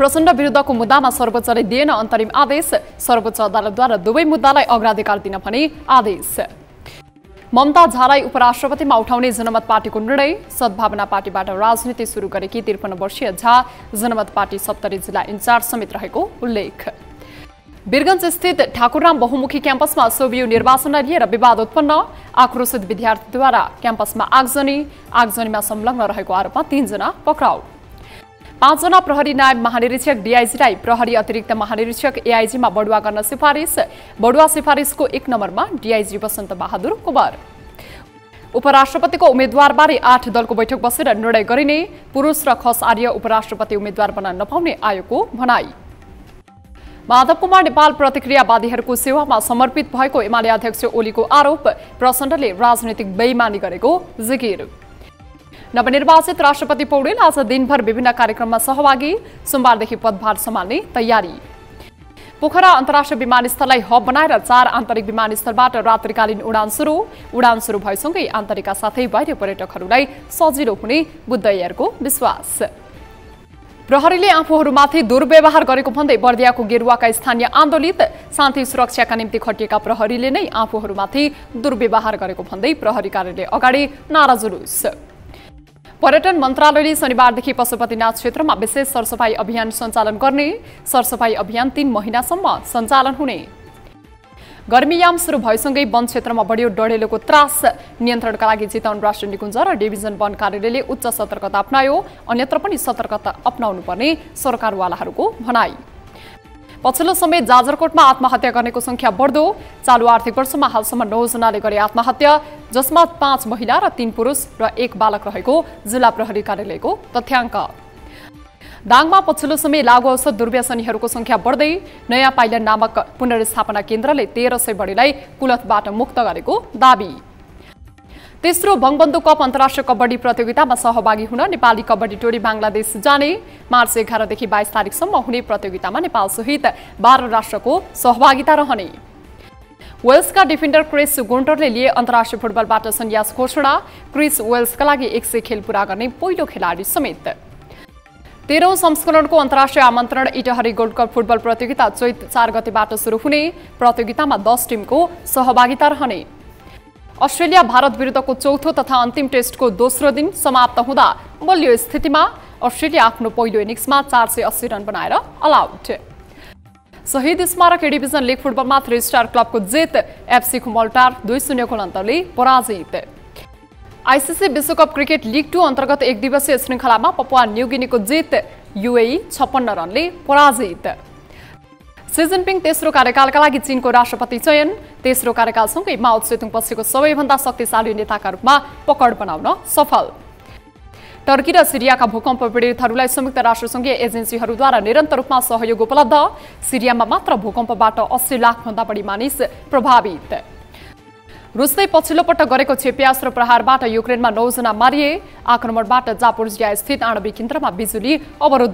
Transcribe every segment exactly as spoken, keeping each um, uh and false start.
प्रचण्ड विरुद्धको मुद्दामा सर्वोच्चले दिएन अन्तरिम आदेश, सर्वोच्च अदालतद्वारा दुवै मुद्दालाई अग्राधिकार दिन पनि आदेश। ममता झालाई उपराष्ट्रपतिमा उठाउने जनमत पार्टीको निर्णय, सद्भावना पार्टीबाट राजनीति सुरु गरेकी त्रिपन्न वर्षीय झा जनमत पार्टी सप्तरी जिल्ला इन्चार्ज समेत रहेको उल्लेख। वीरगञ्ज स्थित ठाकुरराम बहुमुखी क्याम्पसमा सोभियु निर्वाचनलाई लिएर विवाद उत्पन्न, आक्रोशित विद्यार्थीद्वारा क्याम्पसमा आगजनी, आगजनीमा संलग्न रहेको आरोपमा तीनजना पक्राउ। पाँचजना प्रहरी नायब महानिरीक्षक डीआईजीलाई प्रहरी अतिरिक्त महानिरीक्षक एआईजीमा बढुवा गर्न सिफारिस, बढुवा सिफारिसको एक नम्बरमा डीआईजी वसन्त बहादुर कुमार। उपराष्ट्रपतिको उम्मेद्वारबारे आठ दलको बैठक बसेर निर्णय गरिने, पुरुष र खस आर्य उपराष्ट्रपति उम्मेद्वार बन्न नपाउने आयोगको भनाई। माधव कुमार नेपाल प्रतिक्रियावादीहरूको सेवामा समर्पित भएको एमाले अध्यक्ष ओलीको आरोप, प्रचण्डले राजनीतिक बेइमानी गरेको जिकिर। नवनिर्वाचित राष्ट्रपति पौडेल आज दिनभर विभिन्न कार्यक्रममा सहभागी, सोमबारदेखि पदभार सम्हाल्ने तयारी। पोखरा अन्तर्राष्ट्रिय विमानस्थललाई हब बनाएर चार आन्तरिक विमानस्थलबाट रात्रिकालीन उडान सुरु, उडान सुरु भएसँगै आन्तरिकका साथै बाह्य पर्यटकहरूलाई सजिलो हुने बुद्ध एयरको विश्वास। प्रहरीले आफूहरूमाथि दुर्व्यवहार गरेको भन्दै बर्दियाको गेरुवाका स्थानीय आन्दोलित, शान्ति सुरक्षाका निम्ति खटिएका प्रहरीले नै आफूहरूमाथि दुर्व्यवहार गरेको भन्दै प्रहरी कार्यालय अगाडि नारा जुलुस। पर्यटन मन्त्रालयले शनिबारदेखि पशुपतिनाथ क्षेत्रमा विशेष सरसफाई अभियान सञ्चालन गर्ने, सरसफाई अभियान तीन महिनासम्म सञ्चालन हुने। गर्मीयाम सुरु भएसँगै वन क्षेत्रमा बढ्यो डढेलोको त्रास, नियन्त्रणका लागि चितवन राष्ट्रिय निकुञ्ज र डिभिजन वन कार्यालयले उच्च सतर्कता अपनायो, अन्यत्र पनि सतर्कता अपनाउनु पर्ने सरकारवालाहरूको भनाई। पछिल्लो समय जाजरकोटमा आत्महत्या गर्नेको संख्या बढ्दो, चालु आर्थिक वर्षमा हालसम्म नौ जनाले गरे आत्महत्या, जसमा पाँच महिला र तीन पुरुष र एक बालक रहेको जिल्ला प्रहरी कार्यालयको तथ्याङ्क। दाङमा पछिल्लो समय लागु औषध दुर्व्यसनीहरूको संख्या बढ्दै, नयाँ पाइला नामक पुनर्स्थापना केन्द्रले तेह्र सय बढीलाई कुलतबाट मुक्त गरेको दाबी। तेस्रो बङबन्धु कप अन्तर्राष्ट्रिय कबड्डी प्रतियोगितामा सहभागी हुन नेपाली कबड्डी टोली बांग्लादेश जाने, मार्च एघारदेखि बाइस तारिकसम्म हुने प्रतियोगितामा नेपाल सहित बाह्र राष्ट्रको सहभागिता रहने। वेल्सका डिफेन्डर क्रिस गुन्टरले लिए अन्तर्राष्ट्रिय फुटबलबाट सन्यास घोषणा, क्रिस वेल्सका लागि एक सय खेल पूरा गर्ने पहिलो खेलाडी समेत। तेह्रौं संस्करणको अन्तर्राष्ट्रिय आमन्त्रण इटहरी गोल्ड कप फुटबल प्रतियोगिता चैत चार गतेबाट सुरु हुने, प्रतियोगितामा दस टिमको सहभागिता रहने। अस्ट्रेलिया भारत विरुद्धको चौथो तथा अन्तिम टेस्टको दोस्रो दिन समाप्त हुँदा बलियो स्थितिमा, अस्ट्रेलिया आफ्नो पहिलो इनिङ्समा चार सय अस्सी रन बनाएर अल आउट। शहीद स्मारक ए डिभिजन लिग फुटबलमा थ्री स्टार क्लबको जित, एफसी खुमलटार दुई शून्य गोल अन्तरले पराजित। आइसिसी विश्वकप क्रिकेट लिग टू अन्तर्गत एक दिवसीय श्रृङ्खलामा पपुवा न्युगिनीको जित, युएई छप्पन्न रनले पराजित। सी जिनपिङ तेस्रो कार्यकालका लागि चीनको राष्ट्रपति चयन, तेस्रो कार्यकालसँगै माओ त्से तुङ पछिको सबैभन्दा शक्तिशाली नेताका रूपमा पकड बनाउन सफल। टर्की र सिरियाका भूकम्प पीडितहरूलाई संयुक्त राष्ट्रसङ्घीय एजेन्सीहरूद्वारा निरन्तर रूपमा सहयोग उपलब्ध, सिरियामा मात्र भूकम्पबाट अस्सी लाख भन्दा बढी मानिस प्रभावित। रुसले पछिल्लो पटक गरेको क्षेप्यास्त्र प्रहारबाट युक्रेनमा नौ जना मारिए, आक्रमणबाट जापोरिजिया स्थित आणविक केन्द्रमा बिजुली अवरुद्ध।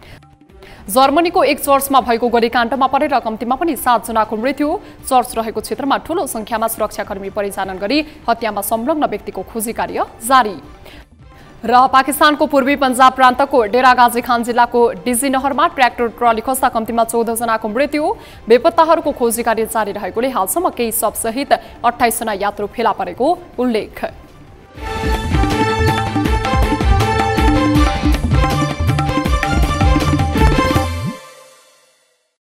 जर्मनीको एक चर्चमा भएको गोलीकाण्डमा परेर कम्तीमा पनि सात जनाको मृत्यु, चर्च रहेको क्षेत्रमा ठूलो संख्यामा सुरक्षाकर्मी परिचालन गरी हत्यामा संलग्न व्यक्तिको खोजी कार्य जारी। र पाकिस्तानको पूर्वी पंजाब प्रान्तको डेरागाजी खान जिल्लाको डिजी नहरमा ट्र्याक्टर ट्रली खस्दा कम्तीमा चौध जनाको मृत्यु, बेपत्ताहरूको खोजी कार्य जारी रहेकोले हालसम्म केही शवसहित अट्ठाइस जना यात्रु फेला परेको उल्लेख।